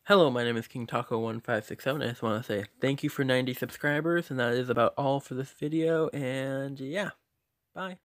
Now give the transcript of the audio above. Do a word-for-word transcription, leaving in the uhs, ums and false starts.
Hello, my name is King Taco one five six seven. I just want to say thank you for ninety subscribers, and that is about all for this video, and yeah, bye.